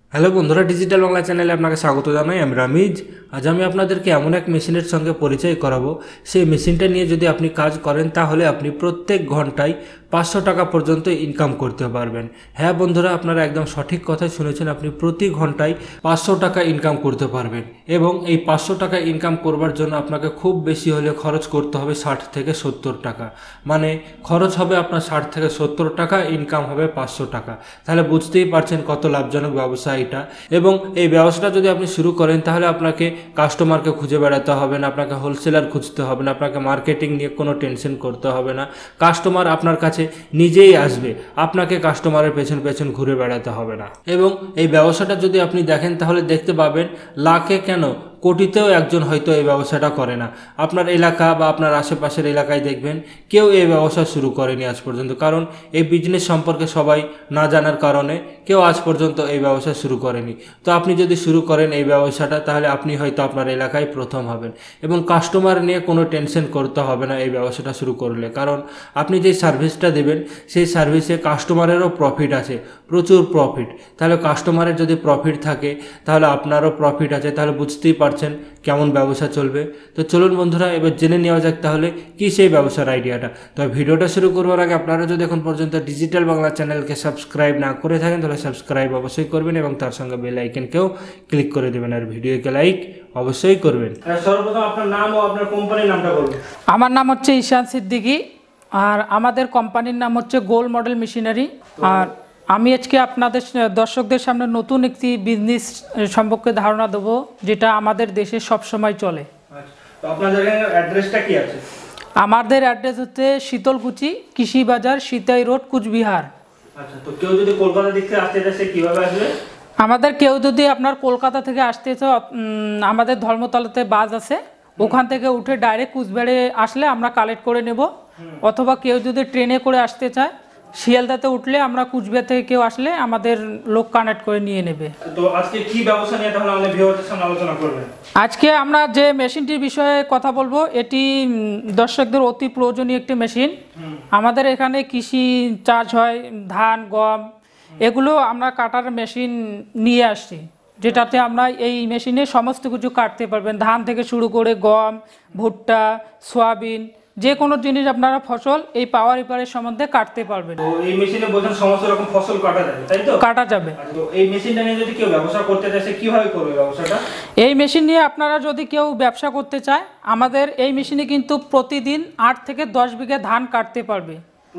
Hello বন্ধুরা, digital Bangla চ্যানেলে আপনাকে স্বাগত জানাই। আমি রামিজ। আজ আমি আপনাদেরকে এমন এক মেশিনের সঙ্গে পরিচয় করাবো, সেই মেশিনটা নিয়ে যদি আপনি কাজ করেন তাহলে আপনি প্রত্যেক ঘন্টায় 500 টাকা পর্যন্ত ইনকাম করতে পারবেন। হ্যাঁ বন্ধুরা, আপনারা একদম সঠিক কথাই শুনেছেন, আপনি প্রতি ঘন্টায় 500 টাকা ইনকাম করতে পারবেন। এবং এই 500 টাকা ইনকাম করবার জন্য আপনাকে খুব বেশি হলে খরচ করতে হবে 60 থেকে 70 টাকা। মানে খরচ হবে আপনার 60 থেকে 70 টাকা, ইনকাম হবে 500 টাকা। তাহলে বুঝতেই পারছেন কত লাভজনক ব্যবসা এটা। এবং এই ব্যবসাটা যদি আপনি শুরু করেন তাহলে আপনাকে কাস্টমারকে খুঁজে বেড়াতে হবে না, আপনাকে হোলসেলার খুঁজতে হবে না, আপনাকে মার্কেটিং নিয়ে কোনো টেনশন করতে হবে না। কাস্টমার আপনার কাছে নিজেই আসবে, আপনাকে কাস্টমারের পেছন পেছন ঘুরে বেড়াতে হবে না। এবং এই ব্যবসাটা যদি আপনি দেখেন তাহলে দেখতে পাবেন লাখে কেন কোটিতেও একজন হয়তো এই ব্যবসাটা করে না। আপনার এলাকা বা আপনার আশেপাশের এলাকায় দেখবেন কেউ এই ব্যবসা শুরু করেনি আজ পর্যন্ত, কারণ এই বিজনেস সম্পর্কে সবাই না জানার কারণে কেউ আজ পর্যন্ত এই ব্যবসা শুরু করেনি। তো আপনি যদি শুরু করেন এই ব্যবসাটা তাহলে আপনি হয়তো আপনার এলাকায় প্রথম হবেন। এবং কাস্টমার নিয়ে কোনো টেনশন করতে হবে না এই ব্যবসাটা শুরু করলে, কারণ আপনি যে সার্ভিসটা দেবেন সেই সার্ভিসে কাস্টমারেরও প্রফিট আছে, প্রচুর প্রফিট। তাহলে কাস্টমারের যদি প্রফিট থাকে তাহলে আপনারও প্রফিট আছে। তাহলে বুঝতেই পারছেন কেমন ব্যবসা চলবে। তো চলুন বন্ধুরা, এবার জেনে নেওয়া যাক তাহলে কি সেই ব্যবসার আইডিয়াটা। তবে ভিডিওটা শুরু করবার আগে আপনারা যদি এখন পর্যন্ত ডিজিটাল বাংলা চ্যানেলকে সাবস্ক্রাইব না করে থাকেন তাহলে সাবস্ক্রাইব অবশ্যই করবেন এবং তার সঙ্গে বেল আইকনকেও ক্লিক করে দেবেন, আর ভিডিওকে লাইক অবশ্যই করবেন। সর্বপ্রথম আপনার নাম ও আপনার কোম্পানির নামটা বলুন। আমার নাম হচ্ছে ঈশান সিদ্দিকী, আর আমাদের কোম্পানির নাম হচ্ছে গোল মডেল মেশিনারি। আর আমি আজকে আপনাদের দর্শকদের সামনে নতুন একটি বিজনেস সম্পর্কে ধারণা দেবো, যেটা আমাদের দেশে সবসময় চলে। তো আপনাদের অ্যাড্রেসটা কি আছে? আমাদের অ্যাড্রেস হচ্ছে শীতলকুচি, কৃষি বাজার, সিতাই রোড, কুচবিহার। আচ্ছা, তো কেউ যদি কলকাতা দিক থেকে আসতে চায় সে কিভাবে আসবে? আমাদের কেউ যদি আপনার কলকাতা থেকে আসতে চায়, আমাদের ধর্মতলাতে বাস আছে, ওখান থেকে উঠে ডাইরেক্ট কুচবিহারে আসলে আমরা কালেক্ট করে নেব। অথবা কেউ যদি ট্রেনে করে আসতে চায় শিয়ালদাতে উঠলে আমরা কুচবিহার থেকে কেউ আসলে আমাদের লোক কানেক্ট করে নিয়ে নেবে। তো আজকে কি ব্যবসা নিয়ে তাহলে আমাদের ভিউয়ারদের সামনে আলোচনা করবেন? আজকে আমরা যে মেশিনটির বিষয়ে কথা বলবো এটি দর্শকদের অতি প্রয়োজনীয় একটি মেশিন। আমাদের এখানে কৃষি চাষ হয়, ধান, গম, এগুলো আমরা কাটার মেশিন নিয়ে আসছি, যেটাতে আমরা এই মেশিনে সমস্ত কিছু কাটতে পারবেন। ধান থেকে শুরু করে গম, ভুট্টা, সয়াবিন, যে কোনো জিনিস আপনারা ফসল এই পাওয়ার রিপারের সম্বন্ধে কাটতে পারবেন। তো এই মেশিনে বোঝেন সমস্ত রকম ফসল কাটা যাবে, তাই তো? কাটা যাবে। তো এই মেশিনটা নিয়ে যদি কেউ ব্যবসা করতে চায় সে কিভাবে করবে ব্যবসাটা? এই মেশিন নিয়ে আপনারা যদি কেউ ব্যবসা করতে চায়, আমাদের এই মেশিনে কিন্তু প্রতিদিন 8 থেকে 10 বিঘা ধান কাটতে পারবে।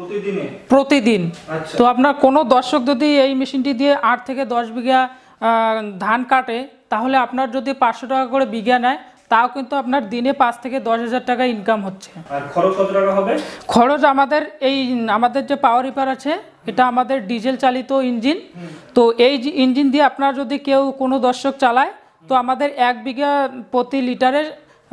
প্রতিদিন। আচ্ছা। তো আপনার কোনো দর্শক যদি এই মেশিনটি দিয়ে 8 থেকে 10 বিঘা ধান কাটে তাহলে আপনার যদি 500 টাকা করে বিঘা নেয় তাও কিন্তু আপনার দিনে 5 থেকে 10,000 টাকা ইনকাম হচ্ছে। আর খরচ কত টাকা হবে? খরচ আমাদের যে পাওয়ার রিপার আছে এটা আমাদের ডিজেল চালিত ইঞ্জিন। তো এই ইঞ্জিন দিয়ে আপনার যদি কেউ কোনো দর্শক চালায় তো আমাদের 1 বিঘা প্রতি লিটারে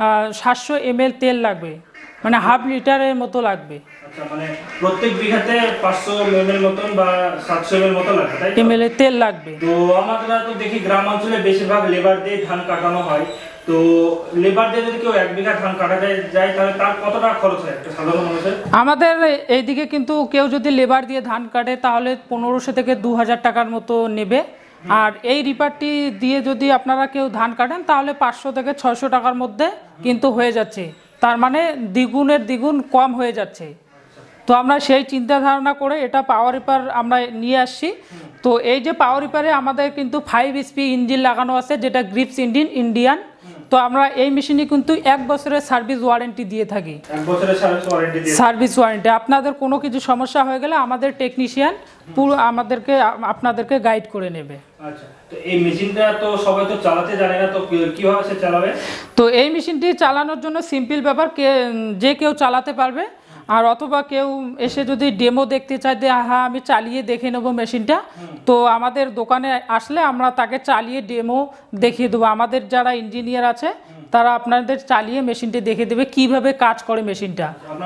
700 ml তেল লাগবে, মানে হাফ লিটারের মতো লাগবে। আচ্ছা, মানে প্রত্যেক বিঘাতে 500 ml মতন বা 700 ml মতো লাগবে, তাই তো? ml তেল লাগবে। তো আমরা তো দেখি গ্রাম অঞ্চলে বেশিরভাগ লেবার দিয়ে ধান কাটানো হয়। তো লেবার দিয়ে যদি কেউ 1 বিঘা ধান কাটাতে যায় তাহলে তার কত টাকা খরচ হয় একটা সাধারণ মানুষের? আমাদের এইদিকে কিন্তু কেউ যদি লেবার দিয়ে ধান কাটে তাহলে 1500 থেকে 2000 টাকার মতো নেবে। আর এই রিপারটি দিয়ে যদি আপনারা কেউ ধান কাটেন তাহলে 500 থেকে 600 টাকার মধ্যে কিন্তু হয়ে যাচ্ছে। তার মানে দ্বিগুণের দ্বিগুণ কম হয়ে যাচ্ছে। তো আমরা সেই চিন্তা ধারণা করে এটা পাওয়ার রিপার আমরা নিয়ে আসছি। তো এই যে পাওয়ার রিপারে আমাদের কিন্তু 5 HP ইঞ্জিন লাগানো আছে, যেটা গ্রিপস ইঞ্জিন ইন্ডিয়ান। তো আমরা এই মেশিনে কিন্তু 1 বছরের সার্ভিস ওয়ারেন্টি দিয়ে থাকি। 1 বছরের সার্ভিস ওয়ারেন্টি। আপনাদের কোনো কিছু সমস্যা হয়ে গেলে আমাদের টেকনিশিয়ান পুরো আপনাদেরকে গাইড করে নেবে। আচ্ছা, তো এই মেশিনটা তো সবাই তো চালাতে জানে না, তো কিভাবে সে চালাবে? তো এই মেশিনটি চালানোর জন্য সিম্পল ব্যাপার, যে কেউ চালাতে পারবে। আর অথবা কেউ এসে যদি ডেমো দেখতে চায় যে হ্যাঁ আমি চালিয়ে দেখে নেবো মেশিনটা, তো আমাদের দোকানে আসলে আমরা তাকে চালিয়ে ডেমো দেখিয়ে দেবো। আমাদের যারা ইঞ্জিনিয়ার আছে তারা আপনাদের চালিয়ে মেশিনটি দেখে দেবে কিভাবে কাজ করে মেশিনটা।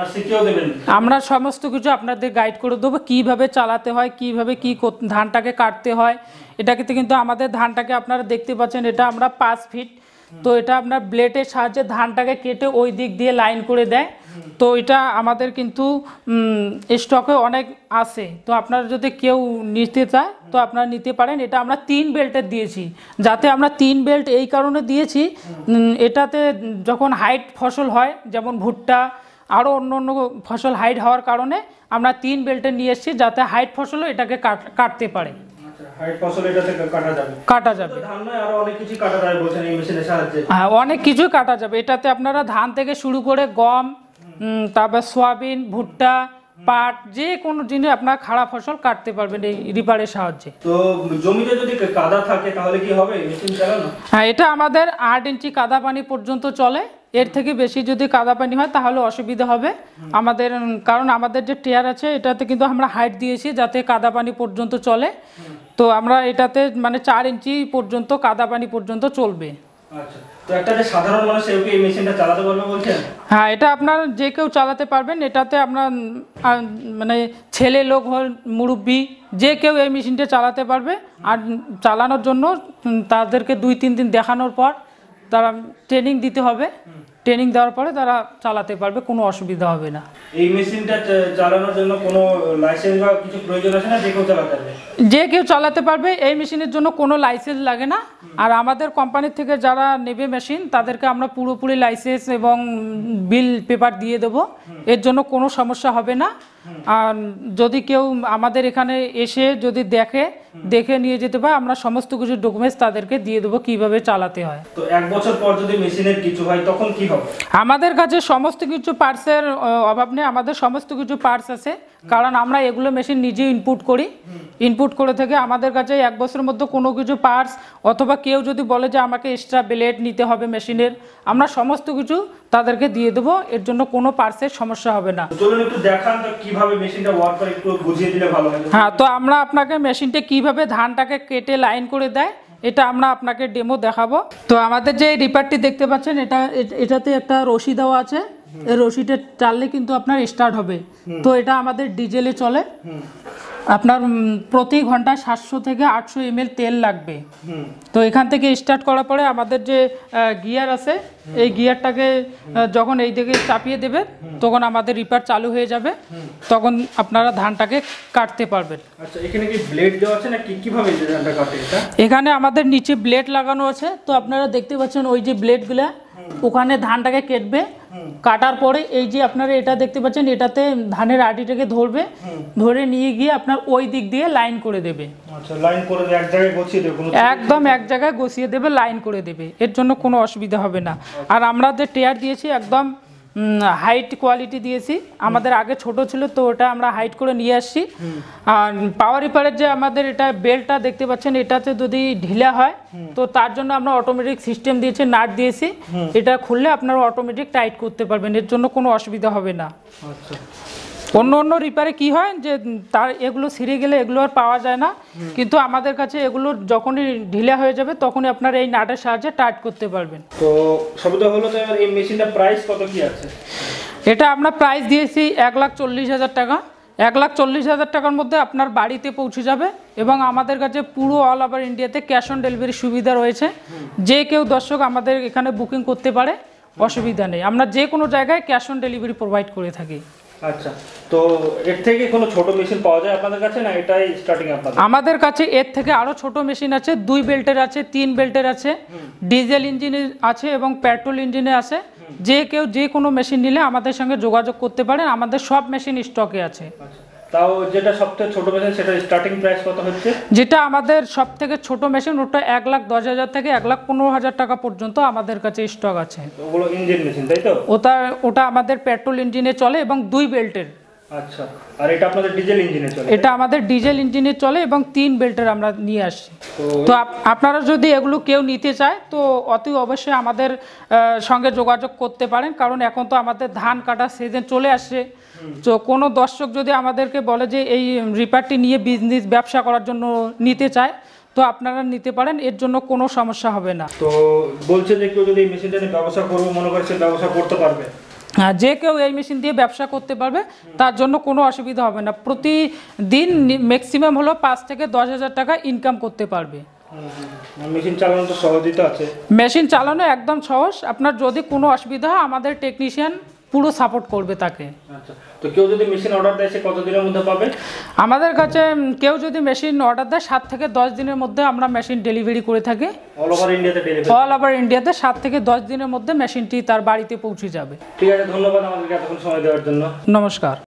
আমরা সমস্ত কিছু আপনাদের গাইড করে দেবো কিভাবে চালাতে হয়, কিভাবে কি ধানটাকে কাটতে হয়। এটাকে কিন্তু আমাদের ধানটাকে আপনারা দেখতে পাচ্ছেন, এটা আমরা 5 ফিট তো এটা আপনার ব্লেডের সাহায্যে ধানটাকে কেটে ওই দিক দিয়ে লাইন করে দেয়। তো এটা আমাদের কিন্তু স্টকে অনেক আছে, তো আপনারা যদি কেউ নিতে চায় তো আপনারা নিতে পারেন। এটা আমরা 3 বেল্টের দিয়েছি, যাতে আমরা 3 বেল্ট এই কারণে দিয়েছি, এটাতে যখন হাইট ফসল হয় যেমন ভুট্টা আরও অন্য অন্য ফসল হাইট হওয়ার কারণে আমরা 3 বেল্টে নিয়ে এসেছি, যাতে হাইট ফসলও এটাকে কাটতে পারে। কাটা যাবে হ্যাঁ, অনেক কিছুই কাটা যাবে এটাতে। আপনারা ধান থেকে শুরু করে গম, তারপর সয়াবিন, ভুট্টা, পাট, যে কোনো জিনিস আপনার খারাপ ফসল কাটতে পারবেন এই রিপারের সাহায্যে। তো জমিতে যদি কাদা থাকে তাহলে কি হবে মেশিন চালানো? হ্যাঁ, এটা আমাদের 8 ইঞ্চি কাদা পানি পর্যন্ত চলে। এর থেকে বেশি যদি কাদা পানি হয় তাহলে অসুবিধা হবে আমাদের, কারণ আমাদের যে টিয়ার আছে এটাতে কিন্তু আমরা হাইট দিয়েছি যাতে কাদা পানি পর্যন্ত চলে। তো আমরা এটাতে মানে 4 ইঞ্চি পর্যন্ত কাদা পানি পর্যন্ত চলবে। আচ্ছা, তো একটা যে সাধারণ মানুষ কেউ কি এই মেশিনটা চালাতে পারবে বলছেন? হ্যাঁ, এটা আপনার যে কেউ চালাতে পারবেন। এটাতে আপনার মানে ছেলে লোক হল, মুরব্বি, যে কেউ এই মেশিনটা চালাতে পারবে। আর চালানোর জন্য তাদেরকে 2-3 দিন দেখানোর পর তারা ট্রেনিং দিতে হবে। ট্রেনিং দেওয়ার পরে তারা চালাতে পারবে, কোনো অসুবিধা হবে না। এই মেশিনটা চালানোর জন্য কোনো লাইসেন্স বা কিছু প্রয়োজন আছে না? যে কেউ চালাতে পারবে? যে কেউ চালাতে পারবে, এই মেশিনের জন্য কোনো লাইসেন্স লাগে না। আর আমাদের কোম্পানির থেকে যারা নেবে মেশিন তাদেরকে আমরা পুরোপুরি লাইসেন্স এবং বিল পেপার দিয়ে দেবো, এর জন্য কোনো সমস্যা হবে না। আর যদি কেউ আমাদের এখানে এসে যদি দেখে নিয়ে যেতে পারে, আমরা সমস্ত কিছু ডকুমেন্টস তাদেরকে দিয়ে দেবো কিভাবে চালাতে হয়। তো 1 বছর পর যদি মেশিনের কিছু হয় তখন কি হবে? আমাদের কাছে সমস্ত কিছু পার্টসের অভাব নেই, আমাদের সমস্ত কিছু পার্টস আছে, কারণ আমরা এগুলো মেশিন নিজেই ইনপুট করি। ইনপুট করে থেকে আমাদের কাছে 1 বছরের মধ্যে কোনো কিছু পার্টস, অথবা কেউ যদি বলে যে আমাকে এক্সট্রা ব্লেড নিতে হবে মেশিনের, আমরা সমস্ত কিছু তাদেরকে দিয়ে দেবো। এর জন্য কোনো পার্টসের সমস্যা হবে না। চলুন একটু দেখান তো কিভাবে মেশিনটা ওয়ার্ক করে, একটু বুঝিয়ে দিলে ভালো হয়। হ্যাঁ, তো আমরা আপনাকে মেশিনটা কিভাবে ধানটাকে কেটে লাইন করে দেয় এটা আমরা আপনাকে ডেমো দেখাবো। তো আমাদের যে রিপারটি দেখতে পাচ্ছেন, এটাতে একটা রশি দেওয়া আছে। এই রশিটা টানলে কিন্তু আপনার স্টার্ট হবে। তো এটা আমাদের ডিজেলে চলে। আপনার প্রতি ঘন্টায় 700 থেকে 800 ml তেল লাগবে। তো এখান থেকে স্টার্ট করার পরে আমাদের যে গিয়ার আছে, এই গিয়ারটাকে যখন এই দিকে চাপিয়ে দেবে তখন আমাদের রিপার চালু হয়ে যাবে, তখন আপনারা ধানটাকে কাটতে পারবেন। আচ্ছা, এখানে কি ব্লেড দেওয়া আছে না কিভাবে ধানটা কাটে এটা? এখানে আমাদের নিচে ব্লেড লাগানো আছে। তো আপনারা দেখতে পাচ্ছেন ওই যে ব্লেডগুলা, ওখানে ধানটাকে কাটবে। কাটার পরে এই যে আপনারা এটা দেখতে পাচ্ছেন, এটাতে ধানের আটিটাকে ধরে নিয়ে গিয়ে আপনার ওই দিক দিয়ে লাইন করে দেবে। আচ্ছা, লাইন করে এক জায়গায় গছিয়ে দেবে? একদম এক জায়গায় গছিয়ে দেবে, লাইন করে দেবে, এর জন্য কোনো অসুবিধা হবে না। আর আমরা যে টেয়ার দিয়েছি একদম হাইট কোয়ালিটি দিয়েছি। আমাদের আগে ছোট ছিল, তো ওটা আমরা হাইট করে নিয়ে আসছি। আর পাওয়ার রিপারের যে আমাদের এটা বেল্টটা দেখতে পাচ্ছেন, এটাতে যদি ঢিলা হয় তো তার জন্য আমরা অটোমেটিক সিস্টেম দিয়েছি, নাট দিয়েছি। এটা খুললে আপনারা অটোমেটিক টাইট করতে পারবেন, এর জন্য কোনো অসুবিধা হবে না। আচ্ছা, অন্য রিপারে কি হয় যে তার এগুলো ছিঁড়ে গেলে এগুলো আর পাওয়া যায় না, কিন্তু আমাদের কাছে এগুলো যখনই ঢিলা হয়ে যাবে তখনই আপনারা এই নাটের সাহায্যে টাইট করতে পারবেন। তো সবটা হলো। তো এই মেশিনটার প্রাইস কত কি আছে? এটা আমরা প্রাইস দিয়েছি 1,40,000 টাকা। 1,40,000 টাকার মধ্যে আপনার বাড়িতে পৌঁছে যাবে, এবং আমাদের কাছে পুরো অল ওভার ইন্ডিয়াতে ক্যাশ অন ডেলিভারি সুবিধা রয়েছে। যে কেউ দর্শক আমাদের এখানে বুকিং করতে পারে, অসুবিধা নেই। আমরা যে কোনো জায়গায় ক্যাশ অন ডেলিভারি প্রোভাইড করে থাকি। আচ্ছা, তো এর থেকে কোনো ছোট মেশিন পাওয়া যায় আপনাদের কাছে না এটাই স্টার্টিং আপনাদের? আমাদের কাছে এর থেকে আরো ছোট মেশিন আছে, 2 বেল্টের আছে, 3 বেল্টের আছে, ডিজেল ইঞ্জিনের আছে এবং পেট্রোল ইঞ্জিনে আছে। যে কেউ যে কোনো মেশিন নিলে আমাদের সঙ্গে যোগাযোগ করতে পারেন, আমাদের সব মেশিন স্টকে আছে। তাও যেটা সবথেকে ছোট মেশিন সেটা স্টার্টিং প্রাইস কত হচ্ছে? যেটা আমাদের সব থেকে ছোট মেশিন ওটা 1,10,000 থেকে 1,15,000 টাকা পর্যন্ত আমাদের কাছে স্টক আছে। ওগুলো ইঞ্জিন মেশিন, তাই তো? ওটা আমাদের পেট্রোল ইঞ্জিনে চলে এবং 2 বেল্টের। আচ্ছা, আর এটা আপনাদের ডিজেল ইঞ্জিনে চলে? এটা আমাদের ডিজেল ইঞ্জিনে চলে এবং 3 বেল্টের আমরা নিয়ে আসছি। তো আপনারা যদি এগুলো কেউ নিতে চায় তো অতি অবশ্যই আমাদের সঙ্গে যোগাযোগ করতে পারেন, কারণ এখন তো আমাদের ধান কাটার সিজন চলে আসছে। তো কোনো দর্শক যদি আমাদেরকে বলে যে এই রিপারটি নিয়ে বিজনেস ব্যবসা করার জন্য নিতে চায় তো আপনারা নিতে পারেন, এর জন্য কোনো সমস্যা হবে না। তো বলছে যে কেউ যদি এই মেশিনটা নিয়ে ব্যবসা করবো মনে করে সে ব্যবসা করতে পারবে? হ্যাঁ, যে কেউ এই মেশিন দিয়ে ব্যবসা করতে পারবে, তার জন্য কোনো অসুবিধা হবে না। প্রতিদিন ম্যাক্সিমাম হলো 5 থেকে 10,000 টাকা ইনকাম করতে পারবে। মেশিন চালানো তো সহজই তো আছে। মেশিন চালানো একদম সহজ, আপনার যদি কোনো অসুবিধা হয় আমাদের টেকনিশিয়ান পুরো সাপোর্ট করবে তাকে। আচ্ছা, তো কেউ যদি মেশিন অর্ডার দেয় সে কতদিনের মধ্যে পাবে? আমাদের কাছে কেউ যদি মেশিন অর্ডার দেয় 7 থেকে 10 দিনের মধ্যে আমরা মেশিন ডেলিভারি করে থাকি। অল ওভার ইন্ডিয়াতে ডেলিভারি? অল ওভার ইন্ডিয়াতে 7 থেকে 10 দিনের মধ্যে মেশিনটি তার বাড়িতে পৌঁছে যাবে। ঠিক আছে, ধন্যবাদ আমাদেরকে এতক্ষণ সময় দেওয়ার জন্য। নমস্কার।